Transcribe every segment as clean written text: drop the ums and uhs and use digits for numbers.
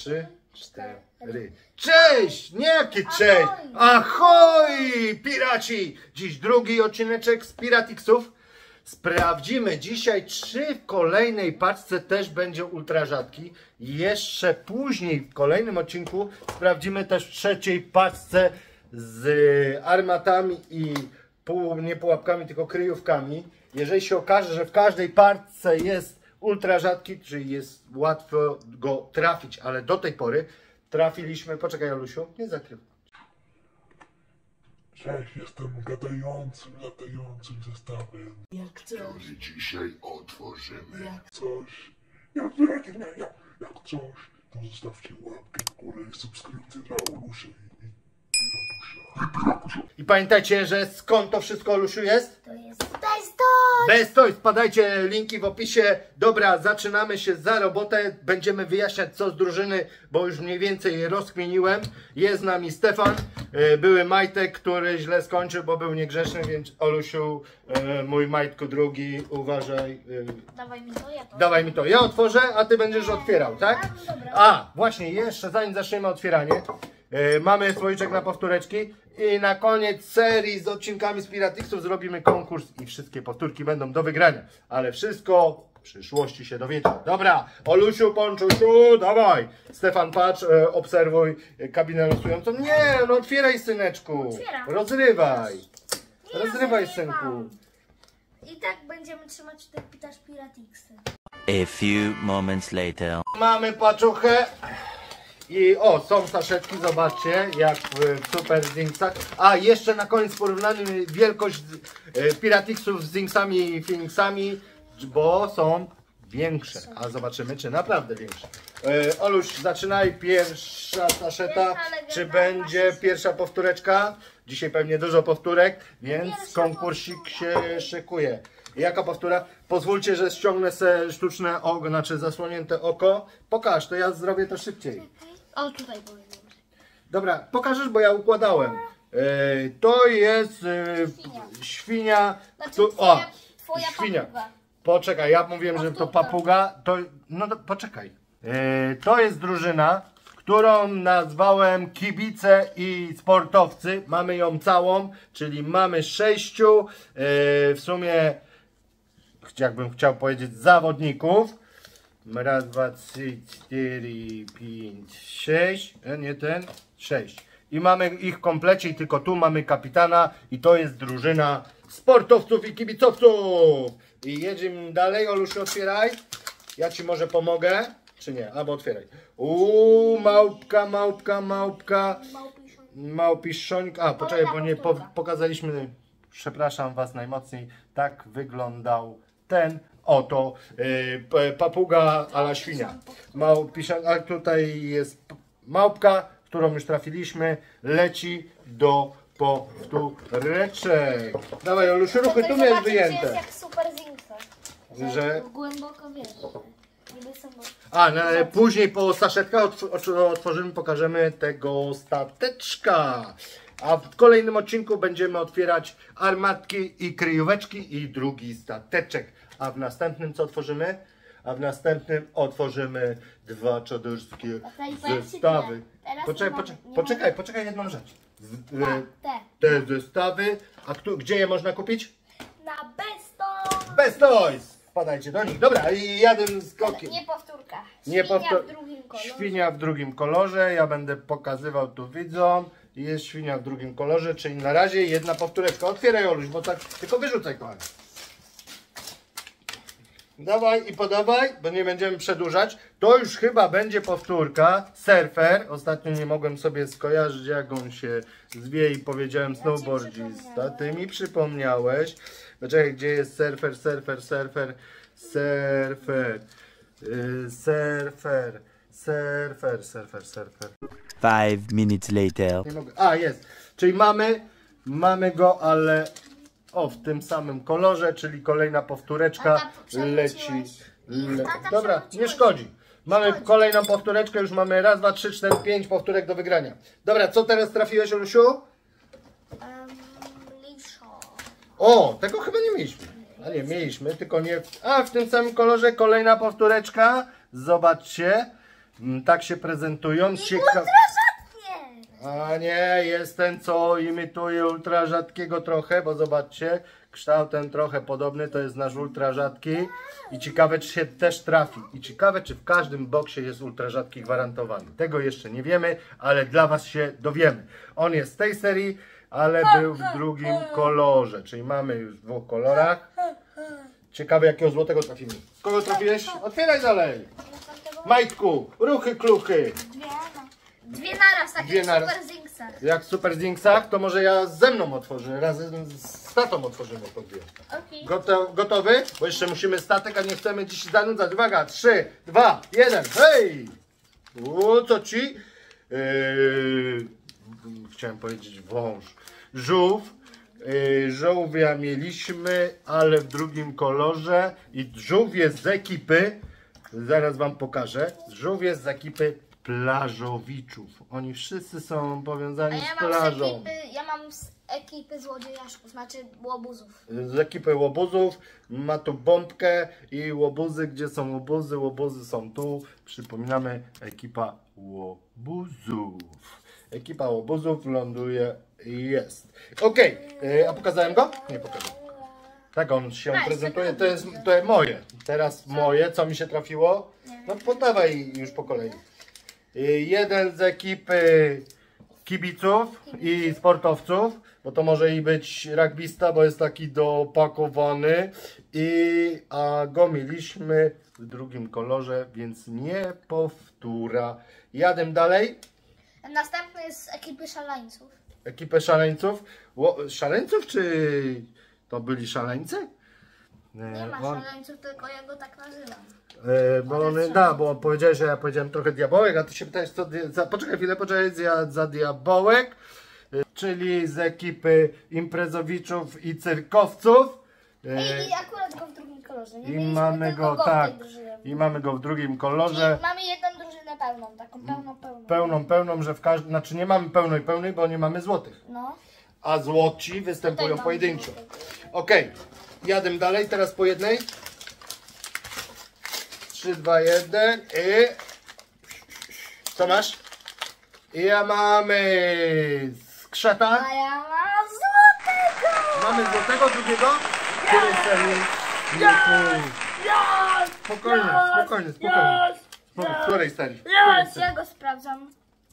3, 4. Cześć! Nie jakie cześć! Ahoj! Piraci! Dziś drugi odcineczek z Piratixów. Sprawdzimy dzisiaj, czy w kolejnej paczce też będzie ultra rzadki. Jeszcze później w kolejnym odcinku sprawdzimy też w trzeciej paczce z armatami i nie pułapkami, tylko kryjówkami. Jeżeli się okaże, że w każdej paczce jest ultra rzadki, czyli jest łatwo go trafić, ale do tej pory trafiliśmy... Poczekaj, Olusiu, nie zakryw. Cześć, jestem latającym zestawem. Jak coś. Który dzisiaj otworzymy. Jak coś. Jak coś, to zostawcie łapkę w górę i subskrypcję dla Olusia i Piratusia. I pamiętajcie, że skąd to wszystko, Olusiu, jest? to jest Bestoy! Bestoy, spadajcie, linki w opisie. Dobra, zaczynamy się za robotę. Będziemy wyjaśniać, co z drużyny, bo już mniej więcej je rozkmieniłem. Jest z nami Stefan, były Majtek, który źle skończył, bo był niegrzeczny, więc Olusiu, mój Majtku drugi, uważaj. Dawaj mi to, ja to. Dawaj mi to, ja otworzę, a ty będziesz otwierał, tak? Dobra. A, właśnie, jeszcze zanim zaczniemy otwieranie, mamy słoiczek na powtóreczki i na koniec serii z odcinkami z Piratixów zrobimy konkurs i wszystkie powtórki będą do wygrania, ale wszystko w przyszłości się dowiecie. Dobra, Olusiu, Ponczusiu, dawaj! Stefan, patrz, obserwuj kabinę losującą. Nie, no otwieraj, syneczku, Otwieram. rozrywaj, Nie rozrywaj, rozrywam. synku. I tak będziemy trzymać te pitasz Piratixy. A few moments later. Mamy paczuchę. I o, są saszetki, zobaczcie, jak w Super Zinksach. A jeszcze na koniec porównamy wielkość Piratixów z Zinksami i Phoenixami, bo są większe. A zobaczymy, czy naprawdę większe. Oluś, zaczynaj, pierwsza saszeta. Czy będzie pierwsza powtóreczka? Dzisiaj pewnie dużo powtórek, więc konkursik się szykuje. Jaka powtóra? Pozwólcie, że ściągnę sobie sztuczne oko, znaczy zasłonięte oko. Pokaż, to ja zrobię to szybciej. O, tutaj powiem. Dobra, pokażesz, bo ja układałem. To jest świnia. Znaczy, twoja Świnia. papuga. Poczekaj, ja mówiłem, że to papuga. Poczekaj. To jest drużyna, którą nazwałem kibice i sportowcy. Mamy ją całą, czyli mamy 6 w sumie, jakbym chciał powiedzieć, zawodników. Raz, dwa, trzy, cztery, pięć, 6. Nie ten, 6. I mamy ich w komplecie i tylko tu mamy kapitana i to jest drużyna sportowców i kibicowców. I jedziemy dalej. Olusiu, otwieraj. Ja ci może pomogę, czy nie? Albo otwieraj. Małpka. Małpiszońka. A, poczekaj, bo nie pokazaliśmy, przepraszam was najmocniej, tak wyglądał ten oto papuga a la świnia. A tutaj jest małpka, którą już trafiliśmy, leci do powtóreczek. Dawaj, Olusiu, ruchy, tu miałeś wyjęte. Jest jak Super Zinksa. Że... Głęboko wiesz. Niby są... Później po saszetkach otworzymy, pokażemy tego stateczka. A w kolejnym odcinku będziemy otwierać armatki i kryjóweczki i drugi stateczek. A w następnym co otworzymy? A w następnym otworzymy 2 czaderskie zestawy. Poczekaj jedną rzecz. Te zestawy. A gdzie je można kupić? Na Bestoy! Bestoys! Wpadajcie do nich. Dobra, i jadę z kokiem. Nie powtórka. Nie Świnia w drugim kolorze. Świnia w drugim kolorze. Ja będę pokazywał tu widzom. Jest świnia w drugim kolorze, czyli na razie jedna powtóreczka. Otwieraj, Oluś, bo tak tylko wyrzucaj, kochani. Dawaj i podawaj, bo nie będziemy przedłużać. To już chyba będzie powtórka. Surfer. Ostatnio nie mogłem sobie skojarzyć, jak on się zwie i powiedziałem snowboardzista. Ty mi przypomniałeś. Poczekaj, gdzie jest surfer? 5 minutes later. Nie mogę. A, jest. Czyli mamy go, ale w tym samym kolorze, czyli kolejna powtóreczka Tata, leci. Tata, Dobra, nie szkodzi. Mamy kolejną powtóreczkę, już mamy raz, 2, 3, 4, 5 powtórek do wygrania. Dobra, co teraz trafiłeś, Olusiu? Liszo. O, tego chyba nie mieliśmy. A nie, mieliśmy, tylko nie... A, w tym samym kolorze kolejna powtóreczka. Zobaczcie. Tak się prezentują. A nie, jest ten, co imituje ultra rzadkiego trochę, bo zobaczcie, kształtem trochę podobny, to jest nasz ultra rzadki. I ciekawe, czy się też trafi. I ciekawe, czy w każdym boksie jest ultra rzadki gwarantowany. Tego jeszcze nie wiemy, ale dla Was się dowiemy. On jest z tej serii, ale był w drugim kolorze, czyli mamy już w 2 kolorach. Ciekawe, jakiego złotego trafimy. Kogo trafiłeś? Otwieraj dalej. Majtku, ruchy, kluchy. Dwie naraz, tak Dwie jak naraz. Super Zingsach. Jak w Super Zingsach, to może ja ze mną otworzę, razem z tatą otworzymy po dwie. Okej. Gotowy? Bo jeszcze musimy statek, a nie chcemy dziś zanudzać. Uwaga, 3, 2, 1, hej! Co ci? Chciałem powiedzieć wąż. Żółw. Żółwia mieliśmy, ale w drugim kolorze. I żółw jest z ekipy, zaraz wam pokażę. Żółw jest z ekipy plażowiczów. Oni wszyscy są powiązani z plażą. Ja mam z ekipy złodziejaszków, znaczy łobuzów. Z ekipy łobuzów. Ma tu bombkę i łobuzy. Gdzie są łobuzy? Łobuzy są tu. Przypominamy, ekipa łobuzów. Ekipa łobuzów ląduje i jest. Okej, a pokazałem go? Nie pokazałem. Tak on się prezentuje. To jest moje. Teraz moje. Co mi się trafiło? No podawaj już po kolei. Jeden z ekipy kibiców i sportowców, bo to może i być rugbista, bo jest taki dopakowany, a go mieliśmy w drugim kolorze, więc nie powtóra. Jadę dalej. Następny jest z ekipy szaleńców. Ekipę szaleńców. Szaleńców czy to byli szaleńcy? Nie ma szaleńców, tylko ja go tak nazywam. Bo powiedziałeś, że ja powiedziałem trochę diabełek, a ty się pytałeś, co... Poczekaj chwilę, za diabełek, czyli z ekipy imprezowiczów i cyrkowców. I akurat go w drugim kolorze. Nie I mamy go, tak, i mamy go w drugim kolorze. Mamy jedną drużynę pełną, taką pełną. Pełną, że w każdym... Znaczy nie mamy pełnej, bo nie mamy złotych. No. A złoci występują pojedynczo. Okej, jadę dalej, teraz po jednej. 3, 2, 1 i... Co masz? Ja mamy skrzata. A ja mam złotego! Mamy złotego drugiego. Której serii? Spokojnie. W której serii? Ja go sprawdzam.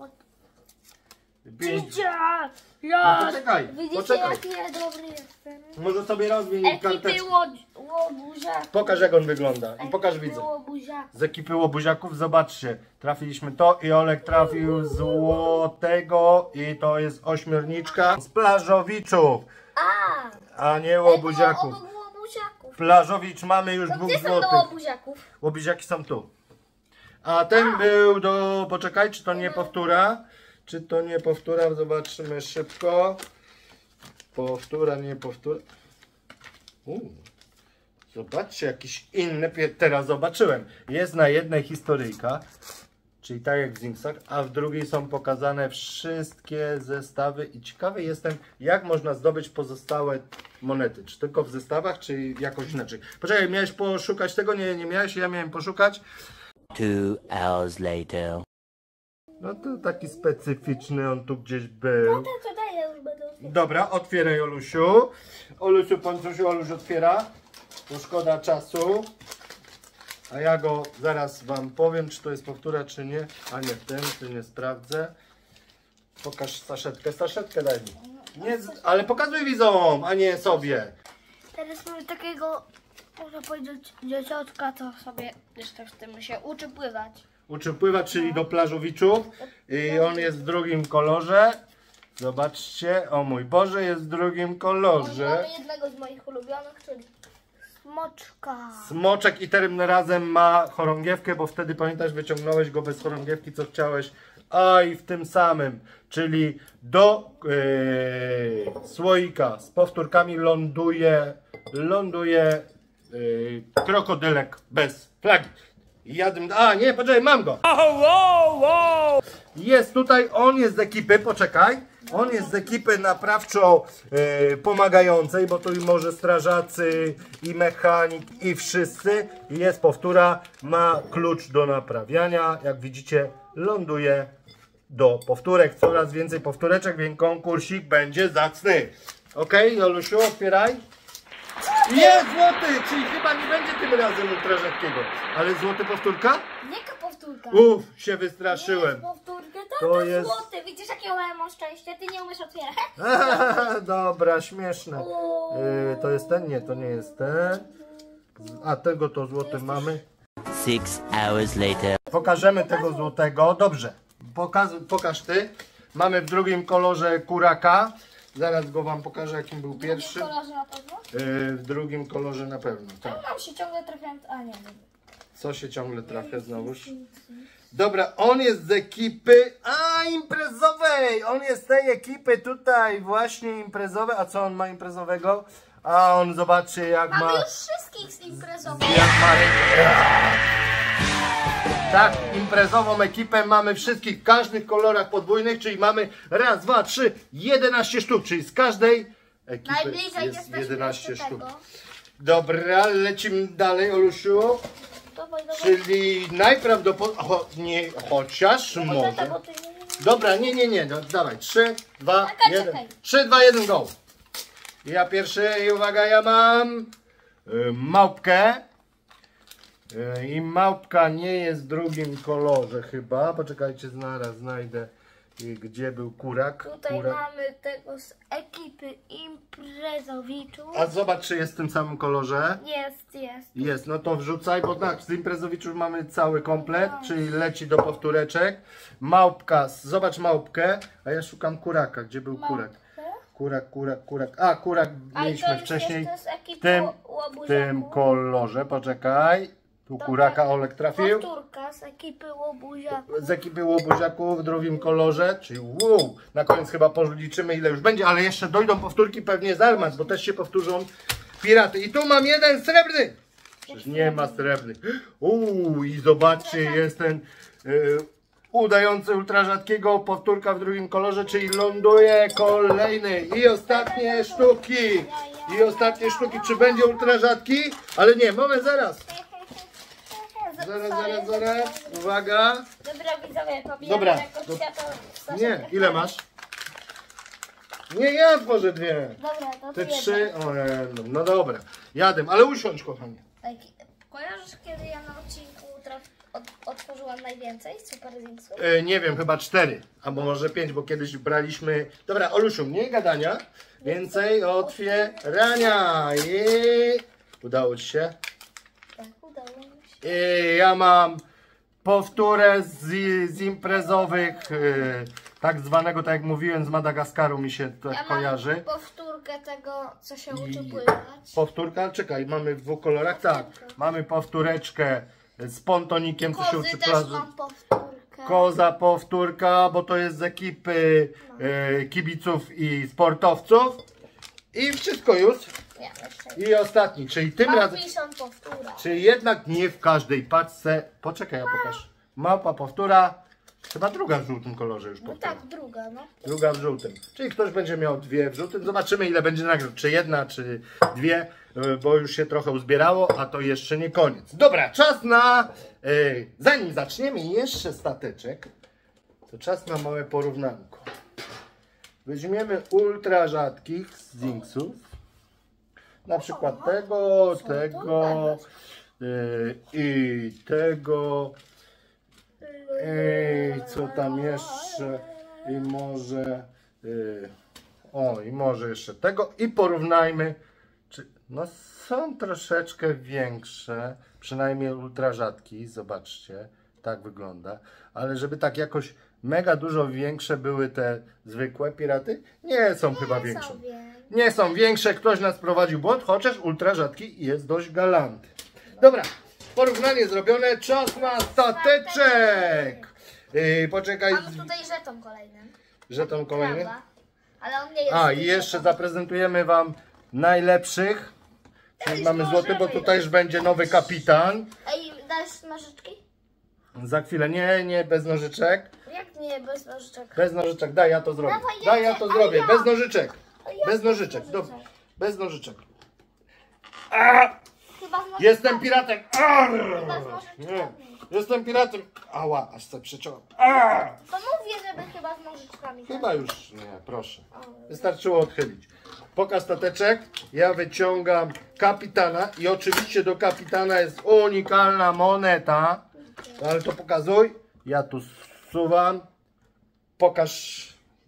No poczekaj, Widzicie, jaki ja dobry jestem? Może sobie rozwiń karteczkę. Ekipy łobuziaków. Pokaż, jak on wygląda i pokaż widzę. Z ekipy łobuziaków, zobaczcie, trafiliśmy to i Olek trafił złotego i to jest ośmiorniczka z plażowiczów, a nie łobuziaków. Plażowicz mamy już 2 Gdzie są do złotych. łobuziaków? Łobuziaki są tu. A ten był do... Poczekaj, czy to nie powtóra? Czy to nie powtóra? Zobaczymy szybko. Powtóra, nie powtóra. Zobaczcie, jakiś inny. Teraz zobaczyłem. Jest na jednej historyjka, czyli tak jak w Zingsach, a w drugiej są pokazane wszystkie zestawy. I ciekawy jestem, jak można zdobyć pozostałe monety. Czy tylko w zestawach, czy jakoś inaczej. Poczekaj, miałeś poszukać tego? Nie miałeś, ja miałem poszukać. 2 hours later. No to taki specyficzny, on tu gdzieś był. No to daję już będę. Dobra, otwieraj Olusiu. Oluś otwiera. Bo szkoda czasu. A ja go zaraz wam powiem, czy to jest powtóra, czy nie. A nie, ten nie sprawdzę. Pokaż saszetkę. Saszetkę daj mi. Nie, ale pokazuj widzom, a nie sobie. Teraz mamy takiego, można powiedzieć, dzieciątka, co sobie jeszcze w tym się uczy pływać. Uczy pływać, czyli do plażowiczów. I on jest w drugim kolorze. Zobaczcie, o mój Boże, jest w drugim kolorze. Mamy jednego z moich ulubionych, czyli smoczka. Smoczek i tym razem ma chorągiewkę, bo wtedy pamiętasz, wyciągnąłeś go bez chorągiewki, co chciałeś. A i w tym samym, czyli do słoika z powtórkami ląduje krokodylek bez flagi. A nie, poczekaj, mam go. Jest tutaj, on jest z ekipy, poczekaj. On jest z ekipy naprawczo pomagającej, bo tu i może strażacy, i mechanik, i wszyscy. Jest powtóra, ma klucz do naprawiania. Jak widzicie, ląduje do powtórek. Coraz więcej powtóreczek, więc konkursik będzie zacny. Ok, Jolusiu, otwieraj. Jest złoty, czyli chyba nie będzie tym razem ultra rzadkiego. Ale złoty powtórka? Jaka powtórka? Uff, się Nie wystraszyłem. jest powtórka, To to jest- złoty. Widzisz, jakie ja mam szczęście, ty nie umiesz otwierać. Dobra, śmieszne. To jest ten? Nie, to nie jest ten. A tego to złoty mamy. 6 hours later. Pokażemy tego złotego. Dobrze. Pokaż ty. Mamy w drugim kolorze kuraka. Zaraz go wam pokażę, jakim był pierwszy. W kolorze na pewno? W drugim kolorze na pewno. Tak. Nam się ciągle trafiają... A nie, nie. Co się ciągle trafia znowuż? Dobra, on jest z ekipy imprezowej. On jest z tej ekipy tutaj właśnie imprezowej. A co on ma imprezowego? A on, zobaczcie, jak Mamy ma... już wszystkich z imprezowych. Jak ma... Tak, imprezową ekipę mamy wszystkich w każdych kolorach podwójnych, czyli mamy raz, dwa, trzy, 11 sztuk, czyli z każdej ekipy Najbliżej jest jesteśmy 11 jeszcze sztuk. tego. Dobra, lecimy dalej, Olusiu. Dawaj, dawaj. Czyli najprawdopodobniej, chociaż Tata, może. bo ty nie... Dobra, nie, no, dawaj, 3, 2, Czekaj, 1. czekaj. 3, 2, 1, go. Ja pierwszy i uwaga, ja mam małpkę. I małpka nie jest w drugim kolorze chyba. Poczekajcie, zaraz znajdę, gdzie był kurak. Tutaj mamy tego z ekipy imprezowiczów. A zobacz, czy jest w tym samym kolorze. Jest. Jest, no to wrzucaj, bo tak, z imprezowiczów mamy cały komplet, czyli leci do powtóreczek. Małpka, zobacz małpkę, a ja szukam kuraka. Gdzie był kurak? Kurak. A, kurak mieliśmy wcześniej w tym kolorze. Poczekaj. Tu kuraka Olek trafił. Powtórka z ekipy łobuziaków. Z ekipy łobuziaków w drugim kolorze, czyli wow. Na koniec chyba policzymy, ile już będzie, ale jeszcze dojdą powtórki pewnie z armat, bo też się powtórzą piraty. I tu mam jeden srebrny. Przecież nie ma srebrnych. I zobaczcie, jest ten udający ultra rzadkiego, powtórka w drugim kolorze, czyli ląduje kolejny. I ostatnie sztuki. Czy będzie ultra rzadki? Ale nie, moment, zaraz. Zaraz. Uwaga. Dobra, widzowie, pobieram Dobra, jako to- światło. Nie, ile masz? Nie, ja tworzę dwie. Dobra, to Te jedno. trzy. No dobra. Jadę, ale usiądź, kochanie. Kojarzysz, kiedy ja na odcinku otworzyłam najwięcej Super Zingsów? Nie wiem, chyba 4, albo może 5, bo kiedyś braliśmy... Dobra, Olusiu, mniej gadania, więcej otwierania. I udało ci się? Tak, udało mi się. I ja mam powtórę z imprezowych, tak zwanego, tak jak mówiłem, z Madagaskaru mi się tak Ja kojarzy. mam powtórkę tego, co się uczy I- pływać. Powtórka, czekaj, mamy w dwóch kolorach, tak. Mamy powtóreczkę z pontonikiem, co się Kozy uczy też plaży. mam powtórkę. Koza powtórka, bo to jest z ekipy kibiców i sportowców. I wszystko już. Ja jeszcze. I ostatni, czyli tym razem, Piszą powtóra. czyli jednak nie w każdej paczce. Poczekaj, ja pokażę. Małpa powtóra, chyba druga w żółtym kolorze już No powtóra. tak, druga, no. Druga w żółtym. Czyli ktoś będzie miał dwie w żółtym. Zobaczymy, ile będzie nagród. Czy jedna, czy dwie, bo już się trochę uzbierało, a to jeszcze nie koniec. Dobra, czas na... zanim zaczniemy jeszcze stateczek, to czas na małe porównanko. Weźmiemy ultra rzadkich z Zinksów. Na przykład tego i tego. Co tam jeszcze? I może... i może jeszcze tego. I porównajmy. No są troszeczkę większe. Przynajmniej ultra rzadki. Zobaczcie. Tak wygląda. Ale żeby tak jakoś mega dużo większe były te zwykłe piraty, nie są chyba większe. Nie są większe, ktoś nas prowadził błąd, chociaż ultra rzadki jest dość galanty. Dobra, porównanie zrobione, czas na stateczek. Poczekaj, Mamy tutaj żeton kolejny. żeton kolejny. Prawda? Ale on nie jest... A i jeszcze zaprezentujemy wam najlepszych. Czyli mamy złoty, bo tutaj już będzie nowy kapitan. Ej, dajesz nożyczki? Za chwilę, nie, bez nożyczek. Jak nie, bez nożyczek? Bez nożyczek, daj, ja to zrobię. Dawaj, Daj, ja ja to chcę, zrobię. a ja. Bez nożyczek. Bez nożyczek. Dobra. Bez nożyczek. A! Chyba z nożyczkami. Jestem piratem. A! Chyba z nożyczkami. Nie. Jestem piratem. Ała, aż sobie przeciąłem. A! To mówię, żeby chyba z nożyczkami. Chyba już nie, proszę. Wystarczyło odchylić. Pokaż stateczek. Ja wyciągam kapitana i oczywiście do kapitana jest unikalna moneta. Ale to pokazuj. Ja tu zsuwam. Pokaż.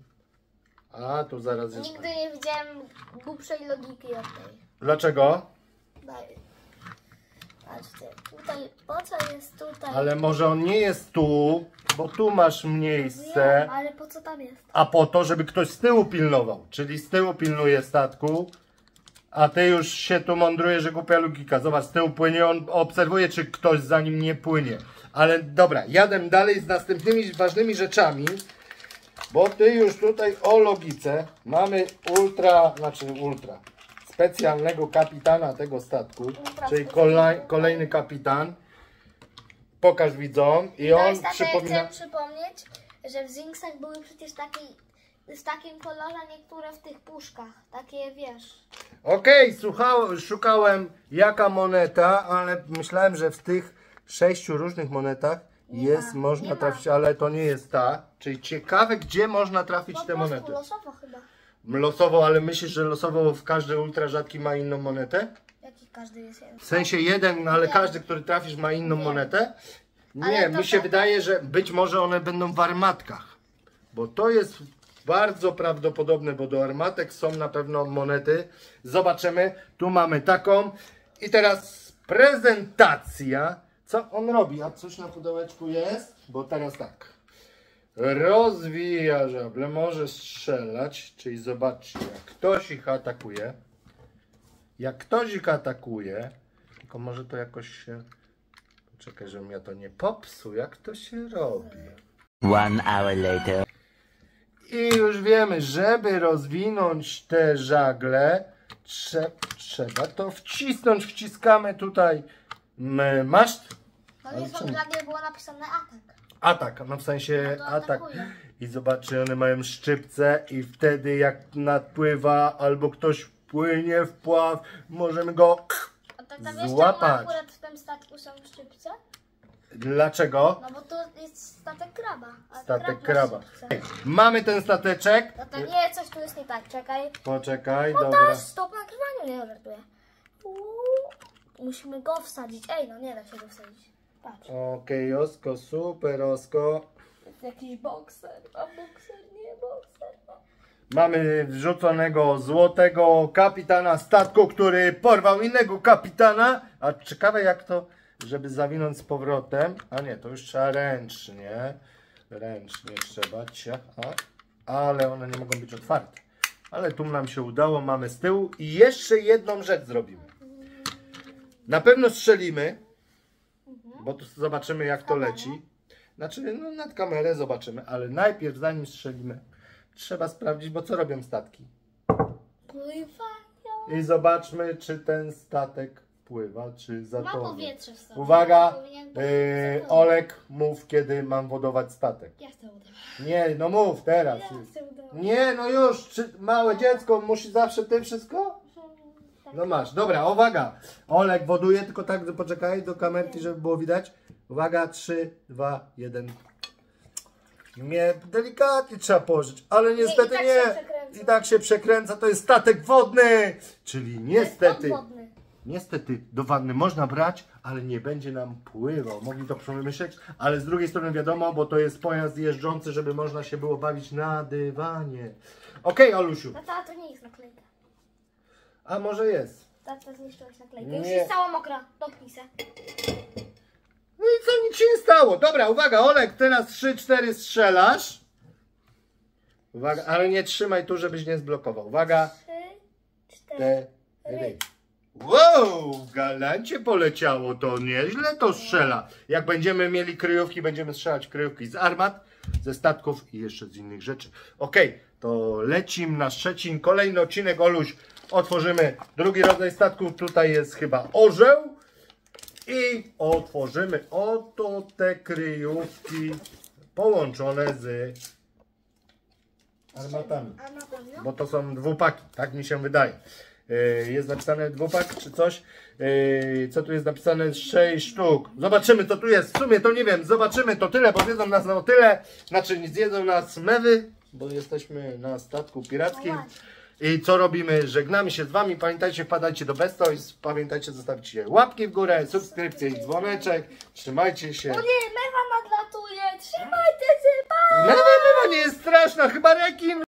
A, tu zaraz jest. Nigdy nie widziałem głupszej logiki od tej. Dlaczego? Daj. Patrzcie, tutaj, po co jest tutaj? Ale może on nie jest tu, bo tu masz miejsce. Wiem, ale po co tam jest? A po to, żeby ktoś z tyłu pilnował. Czyli z tyłu pilnuje statku. A ty już się tu mądrujesz, że głupia logika. Zobacz, z tyłu płynie, on obserwuje, czy ktoś za nim nie płynie. Ale dobra, jadę dalej z następnymi ważnymi rzeczami. Bo ty już tutaj o logice mamy ultra specjalnego kapitana tego statku. Czyli kolejny kapitan. Pokaż widzom. I To on jest takie, przypomina... chcę przypomnieć, że w Zingsach były przecież w takim kolorze niektóre w tych puszkach. Takie, wiesz... Okej, szukałem jaka moneta, ale myślałem, że w tych 6 różnych monetach można trafić, ale to nie jest ta. Czyli ciekawe, gdzie można trafić Po te prostu monety. losowo chyba. Losowo, ale myślisz, że losowo w każdy ultra rzadki ma inną monetę? Jaki każdy jest jeden. W sensie jeden, ale Nie. każdy, który trafisz, ma inną Nie. monetę? Nie, Ale to mi się tak. wydaje, że być może one będą w armatkach. Bo to jest bardzo prawdopodobne, bo do armatek są na pewno monety. Zobaczymy. Tu mamy taką. I teraz prezentacja. Co on robi? A coś na pudełeczku jest? Bo teraz tak. Rozwija żagle, może strzelać. Czyli zobaczcie, jak ktoś ich atakuje. Jak ktoś ich atakuje, tylko może to jakoś się... Czekaj, żebym ja to nie popsuł. Jak to się robi? 1 hour later. I już wiemy, żeby rozwinąć te żagle, trzeba to wcisnąć. Wciskamy tutaj maszt. No nie są żadne, było napisane atak. Atak, no w sensie No to atak. atakuje. I zobaczcie, one mają szczypce i wtedy jak nadpływa albo ktoś płynie w pław, możemy go A tak tam jeszcze złapać. akurat w tym statku są szczypce? Dlaczego? No bo to jest statek kraba. A Statek krab ma kraba. szczypce. Mamy ten stateczek. No to nie, coś tu jest nie tak, czekaj. Poczekaj, dobra. Montaż, stop nagrywaniu, nie żartuję. Musimy go wsadzić. Ej, no nie da się go wsadzić. Patrz. Okej, Osko, super, Osko. Jest jakiś bokser, a bokser, nie bokser. No. Mamy wrzuconego złotego kapitana statku, który porwał innego kapitana. A ciekawe jak to, żeby zawinąć z powrotem. A nie, to już trzeba ręcznie. Ręcznie trzeba. Ale one nie mogą być otwarte. Ale tu nam się udało, mamy z tyłu. I jeszcze jedną rzecz zrobimy. Na pewno strzelimy. Bo tu zobaczymy jak to leci. Znaczy, no nad kamerę zobaczymy. Ale najpierw zanim strzelimy, trzeba sprawdzić, bo co robią statki. Pływają. I zobaczmy, czy ten statek pływa, czy Ma zatonie. powietrze w sobie. Uwaga, Powinien Olek, mów, kiedy mam wodować statek. Ja chcę udawać. Nie, no mów teraz. Ja chcę udawać. Nie, no już, małe dziecko musi zawsze ty wszystko? No masz, dobra, uwaga. Olek woduje, tylko tak, poczekaj do kamerki, żeby było widać. Uwaga, 3, 2, 1. Mnie delikatnie trzeba położyć, ale niestety i tak nie. się przekręca. I tak się przekręca, to jest statek wodny. Czyli niestety, Podwodny. niestety do wanny można brać, ale nie będzie nam pływał. Mogli to przemyśleć, ale z drugiej strony wiadomo, bo to jest pojazd jeżdżący, żeby można się było bawić na dywanie. Okej, Olusiu, Tata, to nie jest naklejka. a może jest? Tata, zniszczyłeś naklejkę. Nie. Już jest cała mokra. Dotknij se. No i co, nic się nie stało. Dobra, uwaga, Olek, teraz 3-4 strzelasz. Uwaga, ale nie trzymaj tu, żebyś nie zblokował. Uwaga, 3, 4. 4. Wow, galancie poleciało, to nieźle to strzela. Jak będziemy mieli kryjówki, będziemy strzelać kryjówki z armat, ze statków i jeszcze z innych rzeczy. Okej, to lecimy na Szczecin. Kolejny odcinek, Oluś. Otworzymy drugi rodzaj statku. Tutaj jest chyba orzeł. I otworzymy oto te kryjówki. połączone z armatami. A na pewno? Bo to są dwupaki, tak mi się wydaje. Jest napisane dwupak czy coś. Co tu jest napisane? 6 sztuk. Zobaczymy co tu jest. W sumie to nie wiem. Zobaczymy to tyle, bo zjedzą nas o tyle. Znaczy zjedzą nas mewy, bo jesteśmy na statku pirackim. I co robimy? Żegnamy się z wami. Pamiętajcie, wpadajcie do Best Toys. Pamiętajcie, zostawcie łapki w górę, subskrypcję i dzwoneczek. Trzymajcie się. O nie, mewa nadlatuje! Trzymajcie się, pa! Mewa nie jest straszna, chyba rekin.